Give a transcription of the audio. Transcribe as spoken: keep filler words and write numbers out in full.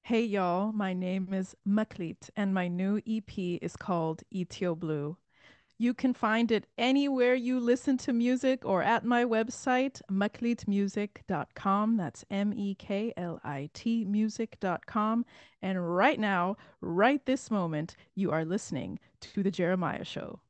Hey y'all, my name is Meklit and my new E P is called Ethio Blue. You can find it anywhere you listen to music or at my website, meklit music dot com. That's M E K L I T music dot com. And right now, right this moment, you are listening to The Jeremiah Show.